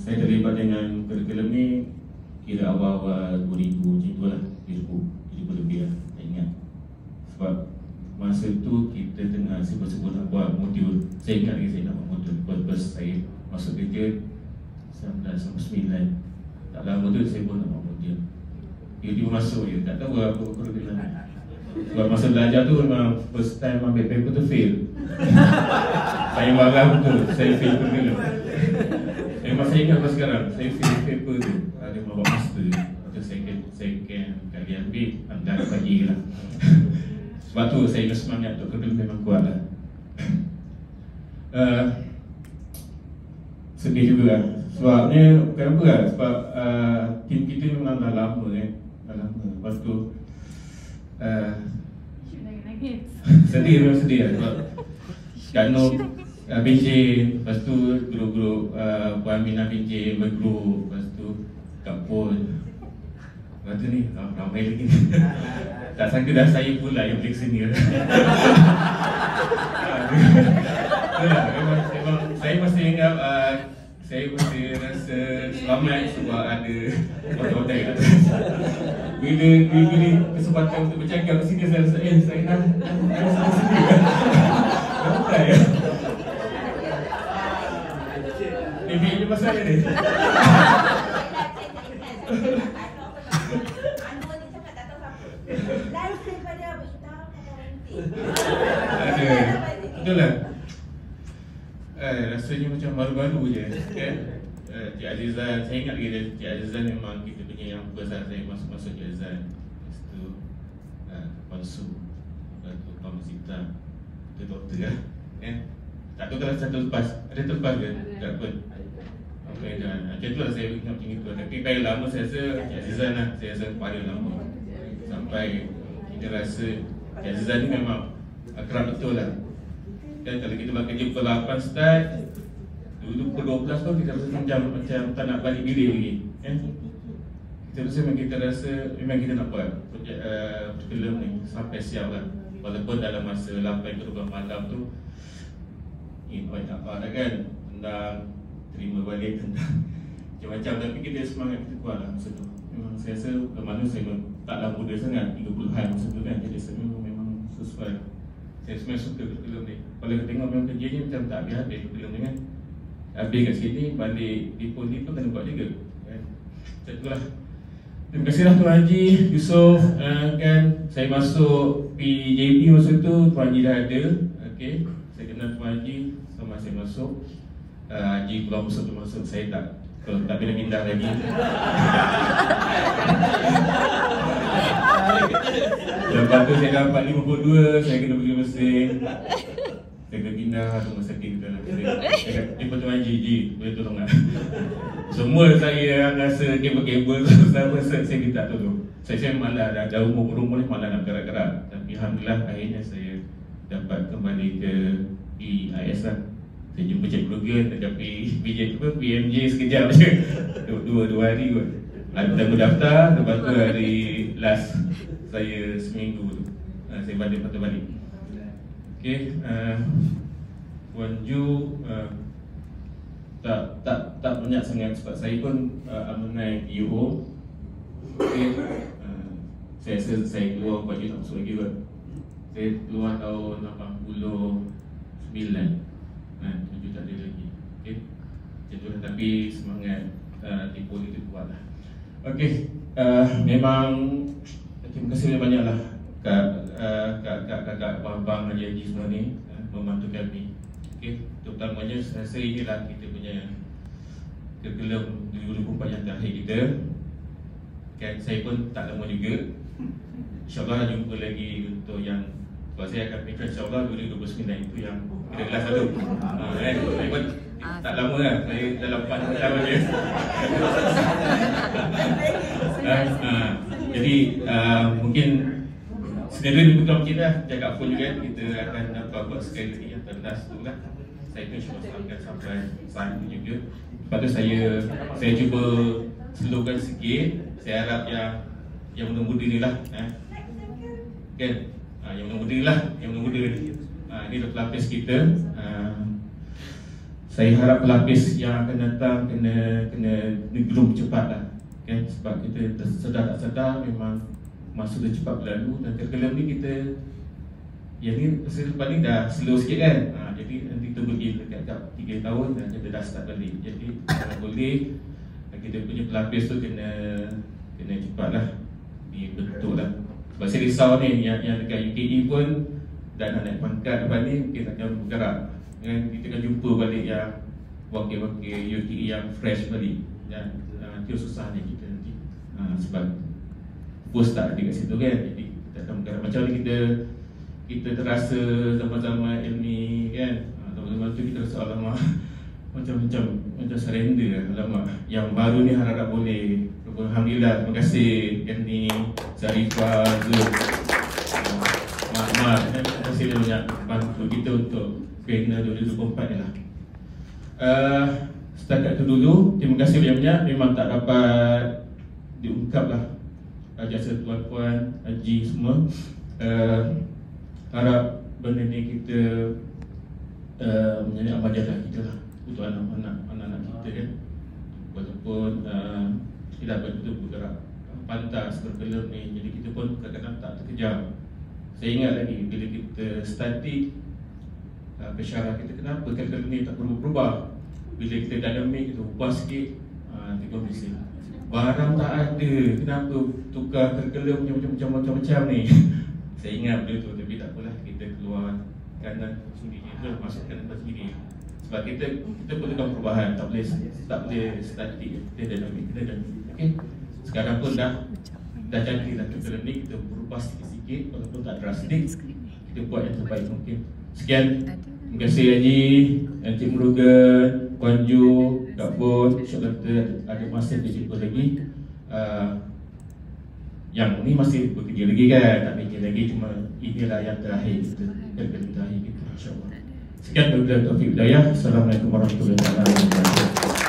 Saya terlibat dengan kurikulum ni kira awal-awal 2000 macam tu lah, 2000 lebih lah, tak ingat. Sebab masa tu kita tengah sebut-sebut nak buat modul. Saya ingat lagi saya nak buat modul. Lepas saya masuk kerja 1999, tak lama tu saya pun nak buat modul. Tiba-tiba masuk je, tak tahu apa kurikulum ni. Sebab masa belajar tu memang first time ambil paper tu fail. Saya marah betul, saya fail kurikulum. Memang saya ingat sampai sekarang, saya fail paper tu. Ada buat master, macam second kali ambil, dah bagi lah. Sebab tu saya ingat semangat untuk kurikulum memang kuat lah. Sedih juga lah. Sebabnya, kenapa lah? Sebab tim kita memang dah lama dah lama. Lepas tu sedih, memang sedih lah. Sebab Kak Nur Benjin, lepas tu guru-guru Puan Aminah Benjin berguru, lepas tu Kak Pol, lepas tu ni ramai lagi. Tak sangka dah saya pula yang paling senior. Memang saya masih ingat, saya masih rasa selamat sebab ada otak-otak kat atas. Bila diberi kesempatan untuk bercakap kat sini, saya rasa saya dah sini. Ramai ya. Ini pasal ni. Betul lah. Rasanya macam baru-baru je kan. Cik Azizan, saya ingat lagi Cik Azizan memang kita punya yang besar. Saya masuk Cik Azizan. Lepas tu Pansu, lepas tu Pak Masita, itu doktor lah kan. Tak tahu kalau satu lepas, ada terlepas ke? Tak pun. Okay, dan macam tu lah saya ingat macam itu. Tapi paling lama saya rasa Cik Azizan lah. Saya rasa paling lama sampai kita rasa Cik Azizan ni memang akrab betul lah. Dan kalau kita buat kerja pukul 8 start, dulu pukul 12 tu kita rasa macam tak nak balik bilik lagi kan? Kita rasa memang kita nak buat film ni sampai siap lah. Walaupun dalam masa 8 ke 12 malam tu banyak apa dah kan, tentang terima balik, tentang macam-macam. Tapi kita semangat kita kuat lah masa tu. Memang saya rasa kemana saya taklah muda sangat, 30-an masa tu kan. Jadi saya memang sesuai. Saya sebenarnya suka kurikulum ni. Kalau kita tengok memang kerjanya macam tak habis-habis kurikulum ni kan. Habis kat sini, balik di Poli pun kena buat juga kan. Macam tu lah. Terima kasihlah Tuan Haji Yusof kan. Saya masuk PJP masa tu, Tuan Haji dah ada. Okay, saya kenal Tuan Haji sama saya masuk. Haji keluar masuk, saya tak, kalau tak pindah-pindah lagi. Lepas tu saya dapat 52, saya kena pergi Mesir. Saya kena pindah rumah sakit kita lah. Saya kata, Tuan Haji, boleh tolong tak? Semua saya rasa kabel-kabel saya minta tolong. Saya malah dah umur ni malah nak gerak-gerak. Tapi Alhamdulillah akhirnya saya dapat kembali ke PIS lah. Saya jumpa Cik Logan dekat PMJ sekejap je. Dua hari kot. Dah berdaftar, lepas tu hari last saya seminggu tu saya patut balik. Okay, Puan Ju tak banyak sangat sebab saya pun alumni UO. Okay, saya rasa saya keluar Puan Ju tak masuk lagi kot. Saya keluar tahun 89. 7 tak ada lagi. Okay, macam tu lah. Tapi semangat di Poli tu kuat lah. Okay, memang terima kasih banyak lah kakak abang Haji semua ni membantu kami. Okay, terutamanya saya rasa inilah kita punya kurikulum 2024 yang terakhir kita kan. Saya pun tak lama juga, InsyaAllah jumpa lagi untuk yang, sebab saya akan pindah InsyaAllah 2029 itu yang kita kelas satu kan. Saya pun tak lama lah, saya dalam 4 tahun je. Jadi mungkin sebenarnya di bukan kita cakap pun juga kita akan buat sekali lagi yang terdas tu lah. Saya pun akan sampai saat itu juga. Lepas tu saya cuba slowkan sikit. Saya harap yang muda-muda ni lah kan, yang muda-muda ni lah, yang muda-muda ni. Ini adalah pelapis kita. Saya harap pelapis yang akan datang kena gelum cepat lah, kan? Sebab kita sedar tak sedar memang masa dah cepat berlalu, dan curriculum ni kita yang ni lepas ni dah slow sikit kan. Jadi nanti kita beri dekat 3 tahun dan kita dah start balik. Jadi kalau boleh kita punya pelapis tu kena cepat lah dibentuk lah. Sebab saya risau ni yang dekat UKE pun dah nak naik pangkat depan ni mungkin tak jauh bergerak kan. Kita akan jumpa balik yang wakil-wakil UKE yang fresh balik, dan itu susah ni kita nanti sebab bos tak ada kat situ kan. Jadi kita akan bergerak macam ni kita terasa zaman-zaman ilmi kan. Zaman-zaman tu kita rasa alamak macam surrender. Alamak, yang baru ni harap boleh. Alhamdulillah, terima kasih Ernie, Zarifah, Zul, Mahmad, terima kasih banyak bantu kita untuk Kena 2024 ni lah. Setakat itu dulu, terima kasih banyak-banyak. Memang tak dapat diungkap lah jasa tuan-puan, haji semua. Harap benda ni kita menjadi amajadah kita lah untuk anak-anak kita kan. Walaupun tidak betul bergerak pantas berkelum ni, jadi kita pun kadang-kadang tak terkejar. Saya ingat lagi bila kita statik pesyarah kita, kenapa curriculum ni tak berubah. Bila kita dynamic, kita ubah sikit, kita bising barang tak ada, kenapa tukar curriculum macam-macam ni. Saya ingat benda tu, tapi tak apalah, kita keluar kanan sini je, masuk kanan sini. Sebab kita perlukan perubahan, tak boleh statik, kita dynamic. Okay. Sekarang pun dah jadi lah curriculum ni, kita berubah sikit-sikit walaupun tak drastik, kita buat yang terbaik mungkin. Sekian, terima kasih Haji, Encik Murugan, Puan Ju, Kak Bon. InsyaAllah kita ada masa kita jumpa lagi. Yang ni masih bekerja lagi kan, tak fikir lagi, cuma inilah yang terakhir kita, curriculum terakhir kita, insyaAllah. Sekian, wabillahi taufiq wal hidayah. Assalamualaikum warahmatullahi wabarakatuh.